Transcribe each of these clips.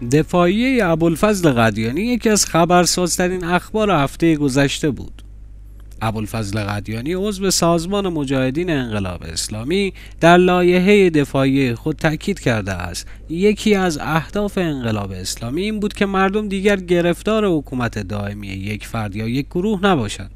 دفاعیه ابوالفضل قدیانی یکی از خبرسازترین اخبار هفته گذشته بود. ابوالفضل قدیانی عضو سازمان مجاهدین انقلاب اسلامی در لایحه دفاعیه خود تاکید کرده است یکی از اهداف انقلاب اسلامی این بود که مردم دیگر گرفتار حکومت دائمی یک فرد یا یک گروه نباشند،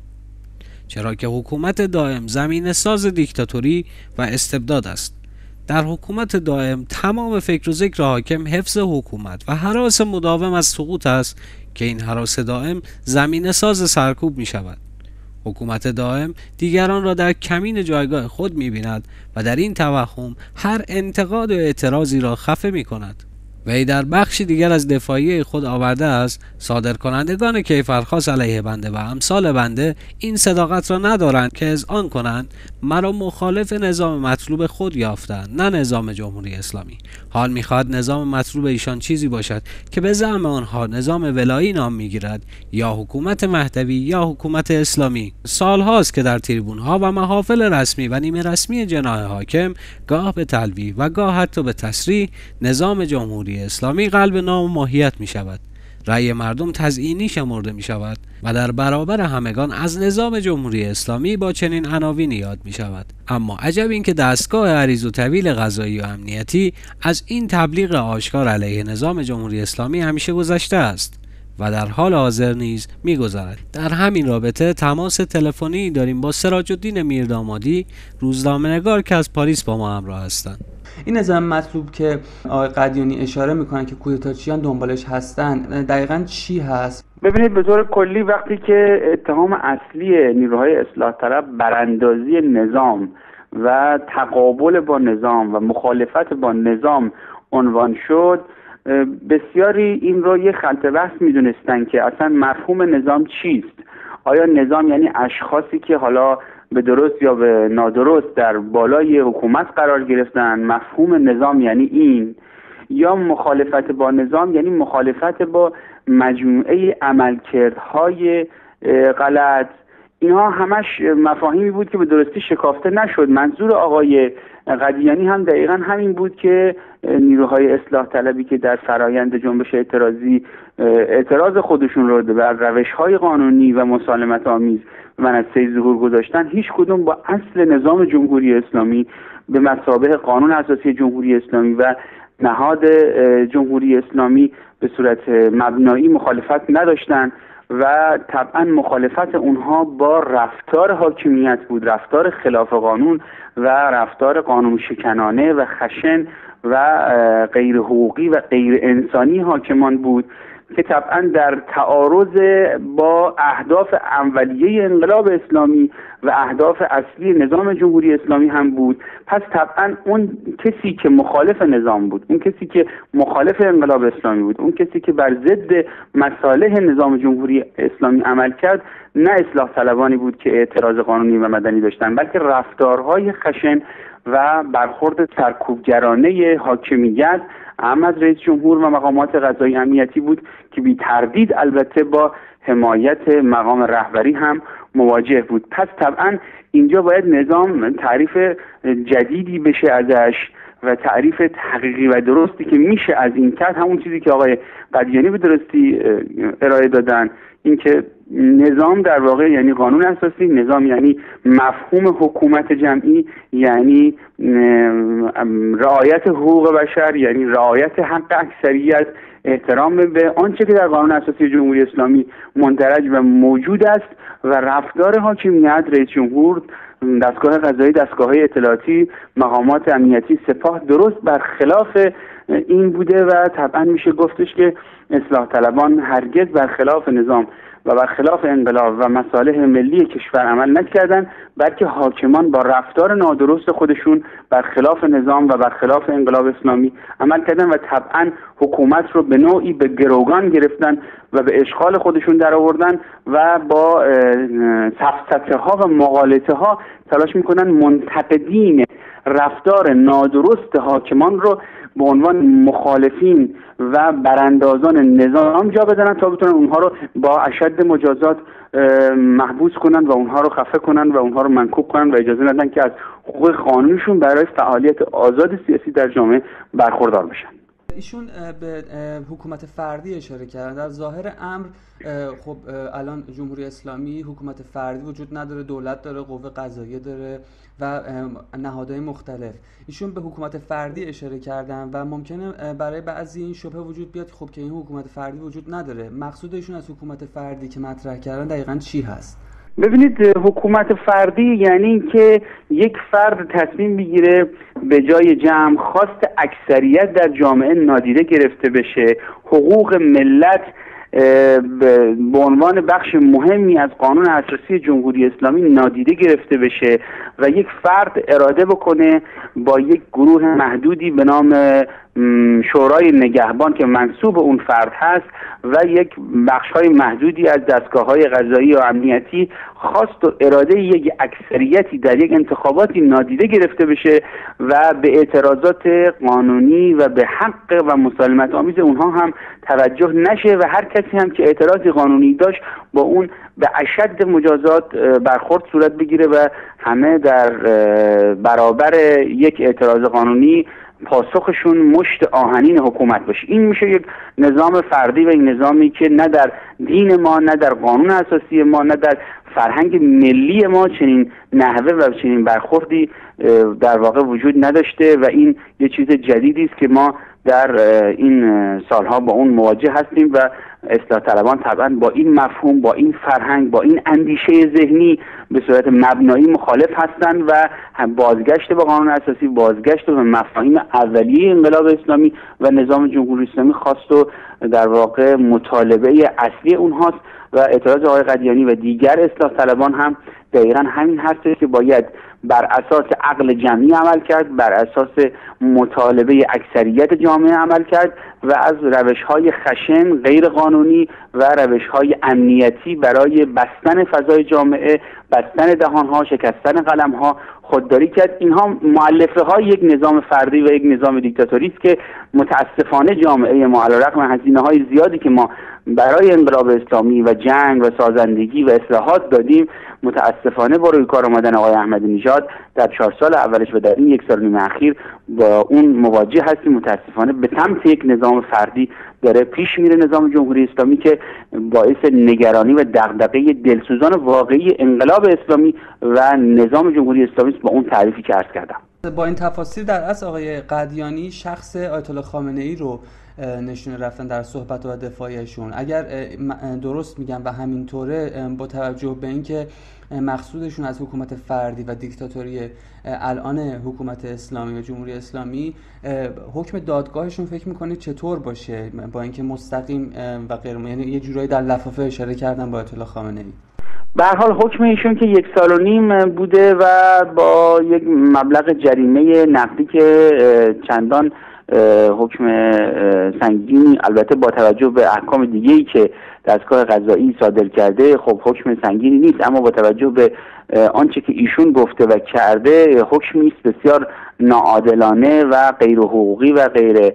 چرا که حکومت دائم زمینه ساز دیکتاتوری و استبداد است. در حکومت دائم تمام فکر و ذکر حاکم حفظ حکومت و هراس مداوم از سقوط است که این هراس دائم زمینه ساز سرکوب می شود. حکومت دائم دیگران را در کمین جایگاه خود می بیند و در این توهم هر انتقاد و اعتراضی را خفه می کند. وی در بخشی دیگر از دفاعیه خود آورده است صادرکنندگان کیفرخواست علیه بنده و امثال بنده این صداقت را ندارند که اذعان کنند مرا مخالف نظام مطلوب خود یافتند، نه نظام جمهوری اسلامی. حال می‌خواهد نظام مطلوب ایشان چیزی باشد که به زعم آنها نظام ولایی نام می‌گیرد یا حکومت مهدوی یا حکومت اسلامی. سالهاست که در تریبون‌ها و محافل رسمی و نیمه رسمی جناح حاکم گاه به تلویح و گاه حتی به تصریح نظام جمهوری اسلامی قلب نام و ماهیت می شود. رأی مردم تزیینی شمرده می شود و در برابر همگان از نظام جمهوری اسلامی با چنین عناوینی یاد می شود. اما عجب این که دستگاه عریض و طویل قضایی و امنیتی از این تبلیغ آشکار علیه نظام جمهوری اسلامی همیشه گذشته است و در حال حاضر نیز می‌گذرد. در همین رابطه تماس تلفنی داریم با سراج‌الدین میردامادی، روزنامه‌نگار که از پاریس با ما همراه هستند. این نظام مطلوب که آقای قدیانی اشاره میکنن که کودتاچیان دنبالش هستن دقیقاً چی هست؟ ببینید به طور کلی وقتی که اتهام اصلی نیروهای اصلاح طلب براندازی نظام و تقابل با نظام و مخالفت با نظام عنوان شد، بسیاری این رو یه خلط بحث میدونستن که اصلا مفهوم نظام چیست. آیا نظام یعنی اشخاصی که حالا به درست یا به نادرست در بالای حکومت قرار گرفتن؟ مفهوم نظام یعنی این؟ یا مخالفت با نظام یعنی مخالفت با مجموعه عملکردهای غلط؟ اینها همش مفاهیمی بود که به درستی شکافته نشد. منظور آقای قدیانی هم دقیقا همین بود که نیروهای اصلاح طلبی که در فرایند جنبش اعتراضی اعتراض خودشون رو بر روش‌های قانونی و مسالمت آمیز منصه ظهور گذاشتن، هیچ کدوم با اصل نظام جمهوری اسلامی به مثابه قانون اساسی جمهوری اسلامی و نهاد جمهوری اسلامی به صورت مبنایی مخالفت نداشتن و طبعا مخالفت اونها با رفتار حاکمیت بود، رفتار خلاف قانون و رفتار قانون شکنانه و خشن و غیر حقوقی و غیر انسانی حاکمان بود که طبعا در تعارض با اهداف اولیه انقلاب اسلامی و اهداف اصلی نظام جمهوری اسلامی هم بود. پس طبعا اون کسی که مخالف نظام بود، اون کسی که مخالف انقلاب اسلامی بود، اون کسی که بر ضد مصالح نظام جمهوری اسلامی عمل کرد، نه اصلاح طلبانی بود که اعتراض قانونی و مدنی داشتن، بلکه رفتارهای خشن و برخورد سرکوبگرانه حاکمیت هم از رئیس جمهور و مقامات قضایی امنیتی بود که بی تردید البته با حمایت مقام رهبری هم مواجه بود. پس طبعا اینجا باید نظام تعریف جدیدی بشه ازش و تعریف حقیقی و درستی که میشه از این کرد همون چیزی که آقای قدیانی به درستی ارائه دادن، اینکه نظام در واقع یعنی قانون اساسی، نظام یعنی مفهوم حکومت جمعی، یعنی رعایت حقوق بشر، یعنی رعایت حق اکثریت، احترام به آنچه که در قانون اساسی جمهوری اسلامی مندرج و موجود است و رفتار حاکمیت، رئیس جمهور، دستگاه قضایی، دستگاه اطلاعاتی، مقامات امنیتی، سپاه درست برخلاف این بوده و طبعا میشه گفتش که اصلاح طلبان هرگز برخلاف نظام و برخلاف انقلاب و مصالح ملی کشور عمل نکردند، بلکه حاکمان با رفتار نادرست خودشون برخلاف نظام و برخلاف انقلاب اسلامی عمل کردند و طبعا حکومت رو به نوعی به گروگان گرفتن و به اشغال خودشون در آوردن و با سفسطه ها و مغالطه ها تلاش میکنن منتقدین رفتار نادرست حاکمان رو به عنوان مخالفین و براندازان نظام جا بدن تا بتونن اونها رو با اشد مجازات محبوس کنن و اونها رو خفه کنن و اونها رو منکوب کنن و اجازه ندن که از حقوق قانونیشون برای فعالیت آزاد سیاسی در جامعه برخوردار بشن. ایشون به حکومت فردی اشاره کردن. در ظاهر امر خب الان جمهوری اسلامی حکومت فردی وجود نداره، دولت داره، قوه قضاییه داره و نهادهای مختلف. ایشون به حکومت فردی اشاره کردن و ممکنه برای بعضی این شبهه وجود بیاد خب که این حکومت فردی وجود نداره. مقصود ایشون از حکومت فردی که مطرح کردن دقیقاً چی هست؟ ببینید، حکومت فردی یعنی اینکه یک فرد تصمیم بگیره به جای جمع خواست اکثریت در جامعه نادیده گرفته بشه، حقوق ملت به عنوان بخش مهمی از قانون اساسی جمهوری اسلامی نادیده گرفته بشه و یک فرد اراده بکنه با یک گروه محدودی به نام شورای نگهبان که منصوب اون فرد هست و یک بخش‌های محدودی از دستگاه‌های قضایی و امنیتی خواست و اراده یک اکثریتی در یک انتخاباتی نادیده گرفته بشه و به اعتراضات قانونی و به حق و مسالمت آمیز اونها هم توجه نشه و هر کسی هم که اعتراضی قانونی داشت با اون به اشد مجازات برخورد صورت بگیره و همه در برابر یک اعتراض قانونی پاسخشون مشت آهنین حکومت باشه. این میشه یک نظام فردی و این نظامی که نه در دین ما، نه در قانون اساسی ما، نه در فرهنگ ملی ما چنین نحوه و چنین برخوردی در واقع وجود نداشته و این یه چیز جدیدی است که ما در این سالها با اون مواجه هستیم و اصلاح طلبان طبعا با این مفهوم، با این فرهنگ، با این اندیشه ذهنی به صورت مبنایی مخالف هستند و بازگشت به قانون اساسی، بازگشت به مفاهیم اولیه انقلاب اسلامی و نظام جمهوری اسلامی خواست و در واقع مطالبه اصلی اونهاست و اعتراض آقای قدیانی و دیگر اصلاح طلبان هم دقیقا همین هست که باید بر اساس عقل جمعی عمل کرد، بر اساس مطالبه اکثریت جامعه عمل کرد و از روش‌های خشن غیر قانونی و روش‌های امنیتی برای بستن فضای جامعه، بستن دهان‌ها، شکستن قلم‌ها خودداری کرد. اینها مؤلفه های یک نظام فردی و یک نظام دیکتاتوری است که متاسفانه جامعه ما علیرغم هزینه‌های زیادی که ما برای انقلاب اسلامی و جنگ و سازندگی و اصلاحات دادیم، متاسفانه با روی کار آمدن آقای احمدی نژاد در 4 سال اولش و در این 1 سال و نیم اخیر با اون مواجه هستیم. متاسفانه به سمت یک نظام فردی داره پیش میره نظام جمهوری اسلامی که باعث نگرانی و دغدغه دلسوزان واقعی انقلاب اسلامی و نظام جمهوری اسلامی با اون تعریفی که عرض کردم. با این تفاصیل در اصل آقای قدیانی شخص آیت الله خامنه ای رو نشونه رفتن در صحبت و دفاعشون. اگر درست میگم و همینطوره، با توجه به اینکه مقصودشون از حکومت فردی و دیکتاتوری الان حکومت اسلامی و جمهوری اسلامی، حکم دادگاهشون فکر میکنید چطور باشه با اینکه مستقیم و غیر، یعنی یه جورایی در لفافه اشاره کردن با آیت الله خامنه ای؟ به هر حال حکم ایشون که 1 سال و نیم بوده و با یک مبلغ جریمه نقدی که چندان حکم سنگینی، البته با توجه به احکام دیگه‌ای که دستگاه قضایی صادر کرده خب حکم سنگینی نیست، اما با توجه به آنچه که ایشون گفته و کرده حکمی است بسیار ناعادلانه و غیر حقوقی و غیر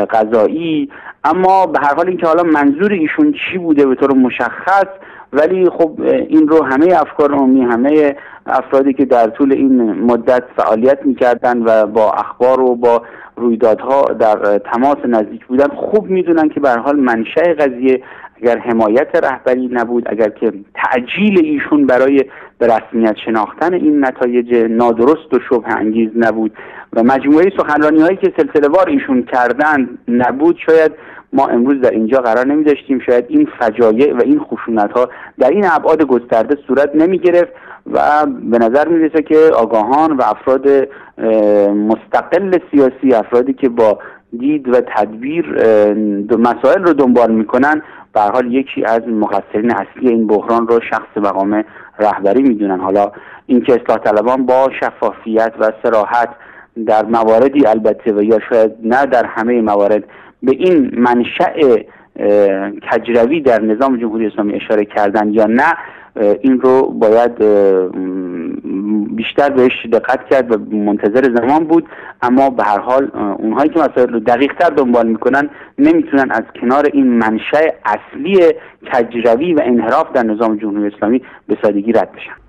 قضایی. اما به هر حال اینکه حالا منظور ایشون چی بوده به طور مشخص، ولی خب این رو همه افکار عمومی، همه افرادی که در طول این مدت فعالیت می‌کردن و با اخبار و با رویدادها در تماس نزدیک بودن خوب میدونن که به هر حال منشأ قضیه اگر حمایت رهبری نبود، اگر که تعجیل ایشون برای به رسمیت شناختن این نتایج نادرست و شبه انگیز نبود و مجموعه سخنرانی‌هایی که سلسله‌وار ایشون کردن نبود، شاید ما امروز در اینجا قرار نمی داشتیم، شاید این فجایع و این خشونت‌ها در این ابعاد گسترده صورت نمی گرفت و به نظر می رسه که آگاهان و افراد مستقل سیاسی، افرادی که با دید و تدبیر مسائل رو دنبال میکنن، به هر حال یکی از مقصرین اصلی این بحران رو شخص مقام رهبری میدونن. حالا اینکه اصلاح طلبان با شفافیت و صراحت در مواردی البته و یا شاید نه در همه موارد به این منشأ کجروی در نظام جمهوری اسلامی اشاره کردن یا نه، این رو باید بیشتر بهش دقت کرد و منتظر زمان بود. اما به هر حال اونهایی که مسائل رو دقیق‌تر دنبال میکنن نمیتونن از کنار این منشأ اصلی کجروی و انحراف در نظام جمهوری اسلامی به سادگی رد بشن.